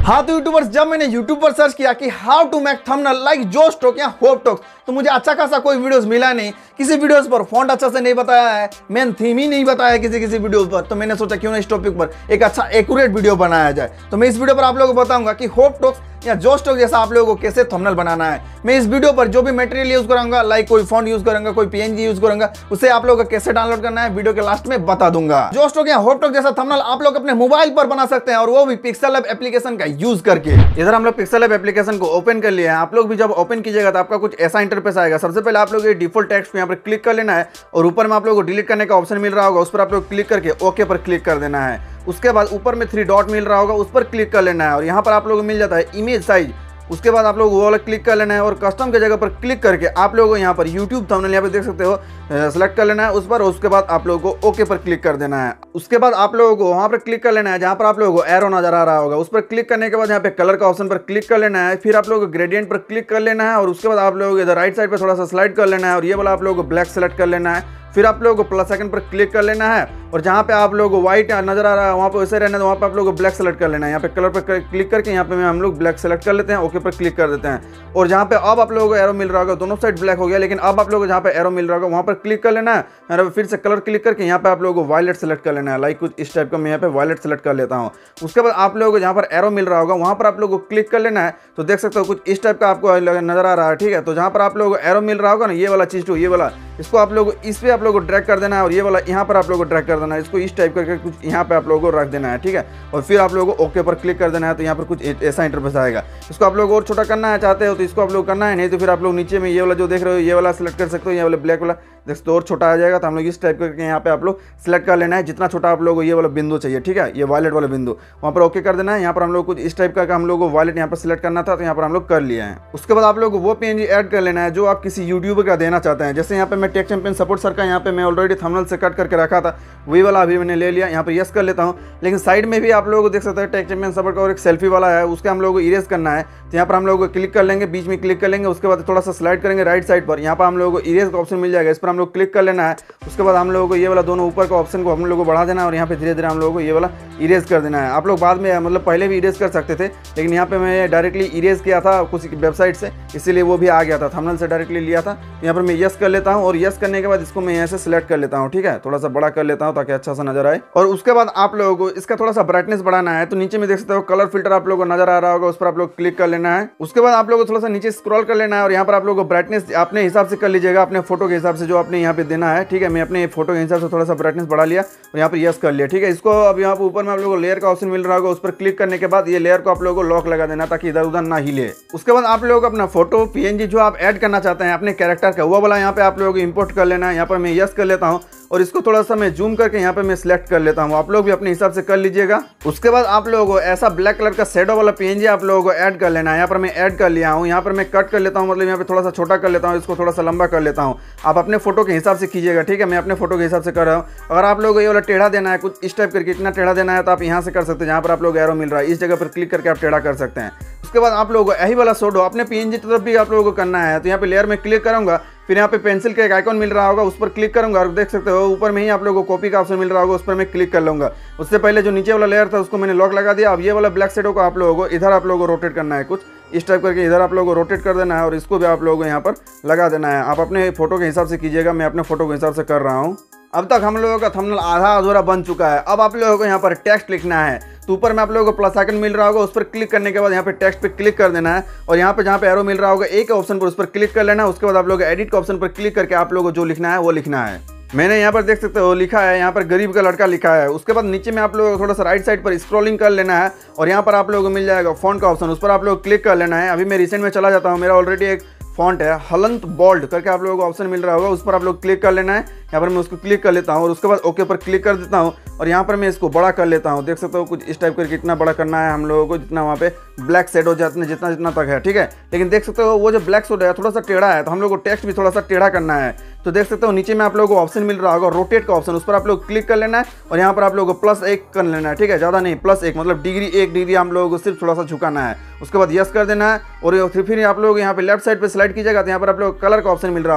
हाँ तो यूट्यूबर्स, जब मैंने यूट्यूब पर सर्च किया कि how to make thumbnail like Josh talk या होप टॉक, तो मुझे अच्छा खासा कोई वीडियोस मिला नहीं। किसी वीडियोस पर फॉन्ट अच्छा से नहीं बताया है, मेन थीम ही नहीं बताया किसी वीडियोस पर। तो मैंने सोचा क्यों ना इस टॉपिक पर एक अच्छा एक्यूरेट वीडियो बनाया जाए। तो मैं इस वीडियो पर आप लोगों को बताऊंगा कि होप टॉक्स या जोश टॉक जैसा आप लोगों को कैसे थंबनेल बनाना है। मैं इस वीडियो पर जो भी मटेरियल यूज करूंगा, लाइक कोई फॉन्ट यूज करूंगा, कोई पीएनजी यूज करूंगा, उसे आप लोगों को कैसे डाउनलोड करना है वीडियो के लास्ट में बता दूंगा। जोश टॉक या होप टॉक जैसा थंबनेल आप लोग अपने मोबाइल पर बना सकते हैं, और वो भी पिक्सेल लैब एप्लीकेशन का यूज करके। इधर हम लोग पिक्सेल लैब एप्लीकेशन को ओपन कर लिया है। आप लोग भी जब ओपन कीजिएगा तो आपका कुछ ऐसा इंटरफेस आएगा। सबसे पहले आप लोग ये डिफॉल्ट टेक्स्ट को यहाँ पर क्लिक कर लेना है, और ऊपर में आप लोग को डिलीट करने का ऑप्शन मिल रहा होगा, उस पर आप लोग क्लिक करके ओके पर क्लिक कर देना है। उसके बाद ऊपर में 3 डॉट मिल रहा होगा, उस पर क्लिक कर लेना है, और यहाँ पर आप लोगों को मिल जाता है इमेज साइज। उसके बाद आप लोग वो वाला क्लिक कर लेना है, और कस्टम के जगह पर क्लिक करके आप लोगों को यहाँ पर यूट्यूब थंबनेल यहाँ पे देख सकते हो सेलेक्ट कर लेना है उस पर, और उसके बाद आप लोगों को ओके पर क्लिक कर देना है। उसके बाद आप लोगों को वहाँ पर क्लिक कर लेना है जहाँ पर आप लोगों को एरो नजर आ रहा होगा, उस पर क्लिक करने के बाद यहाँ पे कलर का ऑप्शन पर क्लिक कर लेना है। फिर आप लोगों को ग्रेडियंट पर क्लिक कर लेना है, और उसके बाद आप लोगों को इधर राइट साइड पर थोड़ा सा स्लाइड कर लेना है, और ये वाला आप लोगों को ब्लैक सेलेक्ट कर लेना है। फिर आप लोगों को प्लस आइकन पर क्लिक कर लेना है, और जहाँ पे आप लोगों को व्हाइट नजर आ रहा है वहाँ पे वैसे रहना है, तो वहाँ पे आप लोगों को ब्लैक सेलेक्ट कर लेना है। यहाँ पे कलर पर क्लिक करके यहाँ पे हम लोग ब्लैक सेलेक्ट कर लेते हैं, ओके पर क्लिक कर देते हैं। और जहाँ पे अब आप लोगों को एरो मिल रहा होगा, दोनों साइड ब्लैक हो गया, लेकिन अब आप लोगों को जहाँ पे एरो मिल रहा होगा वहाँ पर क्लिक कर लेना है। फिर से कलर क्लिक करके यहाँ पे आप लोगों को वायलेट सेलेक्ट कर लेना है, लाइक कुछ इस टाइप का मैं यहाँ पे वायलेट सेलेक्ट कर लेता हूँ। उसके बाद आप लोगों को जहाँ पर एरो मिल रहा होगा वहाँ पर आप लोगों को क्लिक कर लेना है, तो देख सकते हो कुछ इस टाइप का आपको नजर आ रहा है, ठीक है। तो जहाँ पर आप लोगों को एरो मिल रहा होगा ना, ये वाला चीज टू ये वाला, इसको आप लोग इस पे आप लोगों को ड्रैग कर देना है, और ये वाला यहाँ पर आप लोगों को ड्रैग कर देना है, इसको इस टाइप करके कुछ यहाँ पे आप लोगों को रख देना है, ठीक है। और फिर आप लोगों को ओके पर क्लिक कर देना है, तो यहाँ पर कुछ ऐसा इंटरफेस आएगा। इसको आप लोग और छोटा करना है चाहते हो तो इसको आप लोग करना है, नहीं तो फिर आप लोग नीचे में ये वाला जो देख रहे हो ये वाला सेलेक्ट कर सकते हो, ये वाला ब्लैक वाला देख सकते हो, और छोटा आ जाएगा। तो हम लोग इस टाइप करके यहाँ पे आप लोग सेलेक्ट कर लेना है जितना छोटा आप लोगों को ये वाला बिंदु चाहिए, ठीक है, ये वायलेट वाला बिंदु वहाँ पर ओके कर देना है। यहाँ पर हम लोग कुछ इस टाइप का हम लोग को वायलेट यहाँ पर सिलेक्ट करना था, तो यहाँ पर हम लोग कर लिया है। उसके बाद आप लोग को वो पीएनजी ऐड कर लेना है जो आप किसी यूट्यूबर का देना चाहते हैं। जैसे यहाँ पे मैं टेक चैंपियन सपोर्ट सर का यहाँ पे मैं ऑलरेडी थंबनेल से कट करके रखा था, वही वाला अभी मैंने ले लिया। यहाँ पर यस कर लेता हूँ, लेकिन साइड में भी आप लोगों को देख सकते हैं टेक चैंपियन सपोर्ट का और एक सेल्फी वाला है, उसके हम लोग को इरेज करना है। तो यहाँ पर हम लोग को क्लिक कर लेंगे, बीच में क्लिक कर लेंगे, उसके बाद थोड़ा सा स्लाइड करेंगे राइट साइड पर, यहाँ पर हम लोगों को इरेज का ऑप्शन मिल जाएगा, इस पर हम लोग क्लिक कर लेना है। उसके बाद हम लोगों को ये वाला दोनों ऊपर का ऑप्शन को हम लोगों को बढ़ा देना है, और यहाँ पे धीरे धीरे हम लोगों को ये वाला इरेज कर देना है। आप लोग बाद में मतलब पहले भी इरेज कर सकते थे, लेकिन यहाँ पे मैं डायरेक्टली इरेज किया था कुछ वेबसाइट से, इसीलिए वो भी आ गया था, थंबनेल से डायरेक्टली लिया था। यहाँ पर मैं यस कर लेता हूँ, और यस करने के बाद इसको मैं यहाँ से सिलेक्ट कर लेता हूँ, ठीक है, थोड़ा सा बड़ा कर लेता हूँ ताकि अच्छा सा नजर आए। और उसके बाद आप लोगों को इसका थोड़ा सा ब्राइटनेस बढ़ाना है, तो नीचे में देख सकते हो कलर फिल्टर आप लोगों को नजर आ रहा होगा, उस पर आप लोग क्लिक कर लेना है। उसके बाद आप लोगों को थोड़ा सा नीचे स्क्रॉल कर लेना है, और यहाँ पर आप लोगों को ब्राइटनेस अपने हिसाब से कर लीजिएगा, अपने फोटो के हिसाब से जो आपने यहाँ पे देना है, ठीक है। मैं अपने फोटो के हिसाब से थोड़ा सा ब्राइटनेस बढ़ा लिया, और यहाँ पर यस कर लिया, ठीक है। इसको अब यहाँ पर ऊपर में आप लोगों को लेयर का ऑप्शन मिल रहा होगा, उस पर क्लिक करने के बाद ये लेयर को आप लोगों को लॉक लगा देना ताकि इधर उधर ना हिले। उसके बाद आप लोगों को अपना फोटो पीएनजी जो आप ऐड करना चाहते हैं अपने कैरेक्टर का, वो वाला यहाँ पे आप लोगों को इंपोर्ट कर लेना है। यहाँ पर मैं यस कर लेता हूँ, और इसको थोड़ा सा मैं जूम करके यहाँ पे मैं सिलेक्ट कर लेता हूँ, आप लोग भी अपने हिसाब से कर लीजिएगा। उसके बाद आप लोगों को ऐसा ब्लैक कलर का शेडो वाला पीएनजी आप लोगों को ऐड कर लेना है। यहाँ पर मैं ऐड कर लिया हूँ, यहाँ पर मैं कट कर लेता हूँ, मतलब यहाँ पे थोड़ा सा छोटा कर लेता हूँ, इसको थोड़ा सा लंबा कर लेता हूँ। आप अपने फोटो के हिसाब से कीजिएगा, ठीक है, मैं अपने फोटो के हिसाब से कर रहा हूँ। अगर आप लोगों को ये वाला टेढ़ा देना है, कुछ इस टाइप करके इतना टेढ़ा देना है, तो आप यहाँ से कर सकते हैं, जहाँ पर आप लोग एरो मिल रहा है इस जगह पर क्लिक करके आप टेढ़ा कर सकते हैं। उसके बाद आप लोगों को यही वाला शेडो अपने पीएनजी की तरफ भी आप लोगों को करना है, तो यहाँ पे लेयर में क्लिक करूंगा, फिर यहाँ पे पेंसिल का एक आइकॉन मिल रहा होगा, उस पर क्लिक करूंगा, और देख सकते हो ऊपर में ही आप लोगों को कॉपी का ऑप्शन मिल रहा होगा, उस पर मैं क्लिक कर लूंगा। उससे पहले जो नीचे वाला लेयर था उसको मैंने लॉक लगा दिया। अब ये वाला ब्लैक शेडो को आप लोगों को इधर आप लोगों को रोटेट करना है, कुछ इस टाइप करके इधर आप लोगों को रोटेट कर देना है, और इसको भी आप लोगों को यहाँ पर लगा देना है। आप अपने फोटो के हिसाब से कीजिएगा, मैं अपने फोटो के हिसाब से कर रहा हूँ। अब तक हम लोगों का थंबनेल आधा अधूरा बन चुका है। अब आप लोगों को यहाँ पर टेक्स्ट लिखना है, तो ऊपर में आप लोगों को प्लस आइकन मिल रहा होगा, उस पर क्लिक करने के बाद यहाँ पे टेक्स्ट पे क्लिक कर देना है, और यहाँ पे जहाँ पे एरो मिल रहा होगा एक ऑप्शन पर उस पर क्लिक कर लेना है। उसके बाद आप लोगों को एडिट का ऑप्शन पर क्लिक करके आप लोगों को जो लिखना है वो लिखना है। मैंने यहाँ पर देख सकते हो लिखा है, यहाँ पर गरीब का लड़का लिखा है। उसके बाद नीचे में आप लोगों को थोड़ा सा राइट साइड पर स्क्रॉलिंग कर लेना है, और यहाँ पर आप लोगों को मिल जाएगा फॉन्ट का ऑप्शन, उस पर आप लोग क्लिक कर लेना है। अभी मैं रिसेंट में चला जाता हूँ, मेरा ऑलरेडी एक फॉन्ट है हलंत बोल्ड करके आप लोगों को ऑप्शन मिल रहा होगा, उस पर आप लोग क्लिक कर लेना है। यहाँ पर मैं उसको क्लिक कर लेता हूँ, और उसके बाद ओके पर क्लिक कर देता हूँ, और यहाँ पर मैं इसको बड़ा कर लेता हूँ। देख सकते हो कुछ इस टाइप करके इतना बड़ा करना है हम लोगों को, जितना वहाँ पे ब्लैक शेडो जितना जितना तक है, ठीक है। लेकिन देख सकते हो वो जो ब्लैक शेडो है थोड़ा सा टेढ़ा है, तो हम लोग को टेक्स्ट भी थोड़ा सा टेढ़ा करना है। तो देख सकते हो नीचे में आप लोगों को ऑप्शन मिल रहा होगा रोटेट का ऑप्शन, उस पर आप लोग क्लिक कर लेना है, और यहाँ पर आप लोगों को +1 कर लेना है, ठीक है, ज़्यादा नहीं, +1 मतलब डिग्री 1 डिग्री हम लोगों को सिर्फ थोड़ा सा झुकाना है। उसके बाद यस कर देना है, और फिर आप लोग यहाँ पे लेफ्ट साइड पे स्लाइड कीजिएगा, तो यहाँ पर आप लोग कलर का ऑप्शन मिल रहा होगा,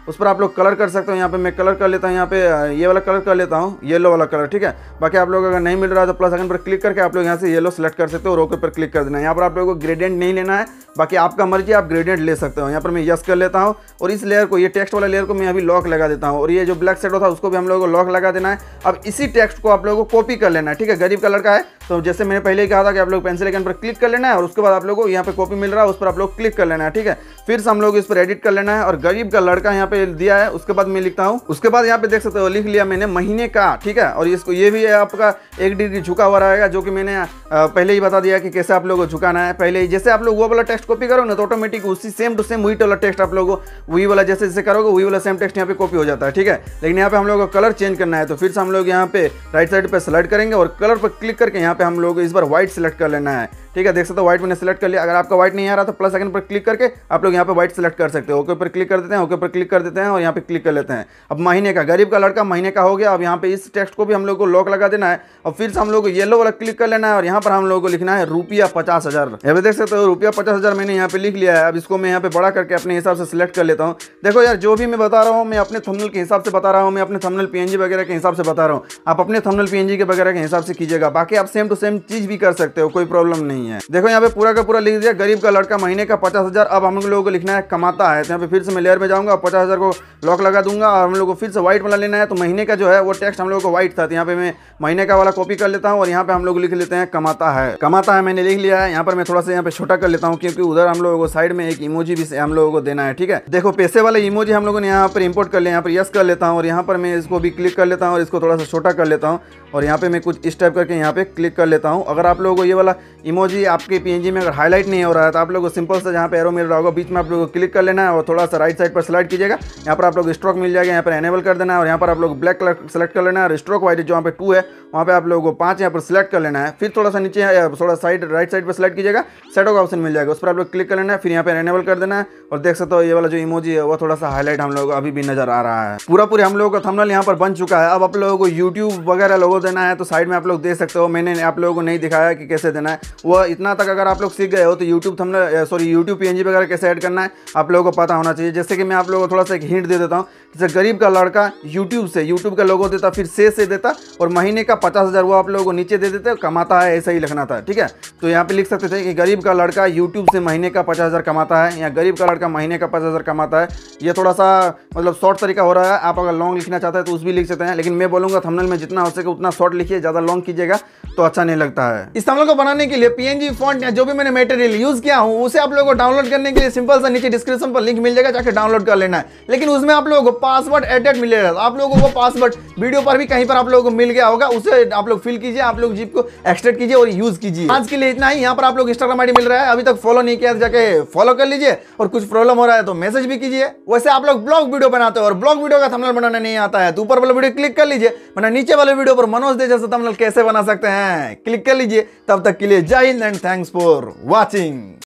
उस पर आप लोग कलर कर सकते हो। यहाँ पे मैं कलर कर लेता हूँ, यहाँ पे ये वाला कलर कर लेता हूँ, येलो वाला कलर, ठीक है। बाकी आप लोग अगर नहीं मिल रहा है तो प्लस आइकन पर क्लिक करके आप लोग यहाँ से येलो सेलेक्ट कर सकते हो और ओके पर क्लिक कर देना। यहाँ पर आप लोगों को ग्रेडियंट नहीं लेना है, बाकी आपका मर्जी, आप ग्रेडियंट ले सकते हो। यहाँ पर मैं यस कर लेता हूँ और इस लेयर को, ये टेक्स्ट वाला लेयर को मैं अभी लॉक लगा देता हूँ और ये जो ब्लैक शेडो था उसको भी हम लोगों को लॉक लगा देना है। अब इसी टेक्स्ट को आप लोगों को कॉपी कर लेना है, ठीक है। गरीब कलर का है तो जैसे मैंने पहले ही कहा था कि आप लोग पेंसिल आइकन पर क्लिक कर लेना है और उसके बाद आप लोगों को यहाँ पे कॉपी मिल रहा है उस पर आप लोग क्लिक कर लेना है, ठीक है। फिर से हम लोग इस पर एडिट कर लेना है और गरीब का लड़का यहाँ पे दिया है, उसके बाद मैं लिखता हूँ, उसके बाद यहाँ पे देख सकते हो लिख लिया मैंने महीने का, ठीक है। और इसको ये भी आपका 1 डिग्री झुका हुआ रहेगा, जो कि मैंने पहले ही बता दिया कि कैसे आप लोगों को झुकाना है। पहले ही जैसे आप लोग वो वाला टेक्स्ट कॉपी करो ना तो ऑटोमेटिक उसी सेम टू सेम वही वाला टेक्स्ट आप लोगों को वही वाला जैसे जैसे करोगे वही वाला सेम टेक्स्ट यहाँ पे कॉपी हो जाता है, ठीक है। लेकिन यहाँ पे हम लोग को कलर चेंज करना है तो फिर से हम लोग यहाँ पे राइट साइड पे सेलेक्ट करेंगे और कलर पर क्लिक करके यहाँ पे हम लोग इस बार व्हाइट सेलेक्ट कर लेना है, ठीक है। देख सकते हो व्हाइट मैंने सेलेक्ट कर लिया। अगर आपका व्हाइट नहीं आ रहा तो प्लस आइकन पर क्लिक करके आप लोग यहाँ पे व्हाइट सेलेक्ट कर सकते हो। ओके पर क्लिक कर देते हैं, ओके पर क्लिक कर देते हैं और यहाँ पे क्लिक कर लेते हैं। अब महीने का, गरीब का लड़का महीने का हो गया। अब यहाँ पे इस टेक्स्ट को भी हम लोग को लॉक लगा देना है और फिर से हम लोग को येलो वाला क्लिक कर लेना है और यहाँ पर हम लोग को लिखना है रुपया 50,000। यहाँ पे देख सकते हो रुपया 50,000 मैंने यहाँ पे लिख लिया है। अब इसको मैं यहाँ पे बड़ा करके अपने हिसाब से सिलेक्ट कर लेता हूँ। देखो यार, जो भी मैं बता रहा हूँ मैं अपने थंबनेल के हिसाब से बता रहा हूँ, मैं अपने थंबनेल पीएनजी वगैरह के हिसाब से बता रहा हूँ। आप अपने थंबनेल पीएनजी के वगैरह के हिसाब से कीजिएगा, बाकी आप सेम टू सेम चीज भी कर सकते हो, कोई प्रॉब्लम नहीं है। देखो यहाँ पे पूरा का पूरा लिख दिया, गरीब का लड़का महीने का 50,000। अब हम लोगों को लिखना है कमाता है, तो यहाँ पे फिर से मैं लेयर में जाऊंगा 50,000 को लॉक लगा दूंगा और हम लोग को फिर से व्हाइट वाला लेना है। तो महीने का जो है वो टेक्स्ट हम लोग को व्हाइट था, तो यहाँ पे मैं महीने का वाला कॉपी कर लेता हूँ और यहाँ पे हम लोग लिख लेते हैं कमाता है। कमाता है मैंने लिख लिया है। यहाँ पर मैं थोड़ा सा यहाँ पे छोटा कर लेता हूँ क्योंकि उधर हम लोगों को साइड में एक इमोजी भी हम लोगों को देना है, ठीक है। देखो पैसे वाले इमोजी हम लोगों ने यहाँ पर इंपोर्ट कर लिया। यहाँ पर यस कर लेता हूँ और यहाँ पर मैं इसको भी क्लिक कर लेता हूँ और इसको थोड़ा सा छोटा कर लेता हूँ और यहाँ पे मैं कुछ इस टाइप करके यहाँ पे क्लिक कर लेता हूँ। अगर आप लोगों को ये वाला इमोजी आपके पीएनजी में अगर हाईलाइट नहीं हो रहा है तो आप लोगों को सिंपल से जहाँ पे एरो मिल रहा होगा बीच में आप लोगों को क्लिक कर लेना है और थोड़ा सा राइट साइड पर स्लाइड कीजिएगा। यहाँ पर आप लोग स्ट्रोक मिल जाएगा, यहाँ पर एनेबल कर देना है और यहाँ पर आप लोग ब्लैक कलर सेलेक्ट कर लेना है और स्ट्रोक वाइड जो यहाँ पे 2 है वहाँ पे आप लोगों को 5 यहाँ पर सिलेक्ट कर लेना है। फिर थोड़ा सा नीचे थोड़ा साइड राइट साइड पर सिलेक्ट कीजिएगा, शैडो का ऑप्शन मिल जाएगा, उस पर आप लोग क्लिक कर लेना है। फिर यहाँ पर एनेबल कर देना है और देख सकते हो ये वाला जो इमोजी है वो थोड़ा सा हाईलाइट हम लोग अभी भी नजर आ रहा है। पूरा हम लोगों का थंबनेल यहाँ पर बन चुका है। अब आप लोगों को यूट्यूब वगैरह लोगो देना है तो साइड में आप लोग दे सकते हो। मैंने आप लोगों को नहीं दिखाया कि कैसे देना है, वो इतना तक अगर आप लोग सीख गए हो तो यूट्यूब थंबनेल यूट्यूब पीएनजी वगैरह कैसे ऐड करना है आप लोगों को पता होना चाहिए। जैसे कि मैं आप लोगों को थोड़ा सा एक हिंट दे देता हूँ, जैसे गरीब का लड़का यूट्यूब का लोगो देता, फिर से देता और महीने का 50,000 वो आप लोगों को नीचे दे देते, कमाता है ऐसा ही लिखना था, ठीक है। तो यहाँ पे लिख सकते थे कि गरीब का लड़का यूट्यूब से महीने का 50,000 कमाता है या गरीब का लड़का महीने का 50,000 कमाता है। ये थोड़ा सा मतलब शॉर्ट तरीका हो रहा है। आप अगर लॉन्ग लिखना चाहते हैं तो उस भी लिख सकते हैं, लेकिन मैं बोलूँगा थंबनेल में जितना हो सके उतना शॉर्ट लिखिए, ज़्यादा लॉन्ग कीजिएगा तो अच्छा नहीं लगता है। इस थंबनेल को बनाने के लिए पीएनजी फॉन्ट या जो भी मैंने मटेरियल यूज किया हूँ उसे आप लोगों को डाउनलोड करने के लिए सिंपल सा नीचे डिस्क्रिप्शन पर लिंक मिल जाएगा, जाकर डाउनलोड कर लेना है। लेकिन उसमें आप लोगों को पासवर्ड एडेड मिलेगा, आप लोगों को पासवर्ड वीडियो पर भी कहीं पर आप लोगों को मिल गया होगा, उसे आप लोग फिल कीजिए, आप लोग जीप को एक्सट्रैक्ट कीजिए और यूज कीजिए। आज के लिए इतना ही। यहाँ पर आप लोग इंस्टाग्राम आईडी मिल रहा है, अभी तक फॉलो नहीं किया जाके फॉलो कर लीजिए और कुछ प्रॉब्लम हो रहा है तो मैसेज भी कीजिए। वैसे आप लोग ब्लॉग वीडियो बनाते हो और ब्लॉग वीडियो का थंबनेल बनाना नहीं आता है तो ऊपर वाला वीडियो क्लिक कर लीजिए, वरना नीचे वाले वीडियो पर मनोज दे जैसा थंबनेल कैसे बना सकते हैं क्लिक कर लीजिए। तब तक के लिए जय हिंद एंड थैंक्स फॉर वॉचिंग।